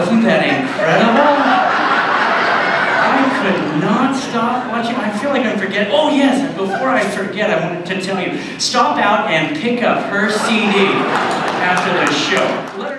Wasn't that incredible? I could not stop watching. I feel like I'm forgetting. Oh yes, and before I forget, I wanted to tell you, stop out and pick up her CD after the show.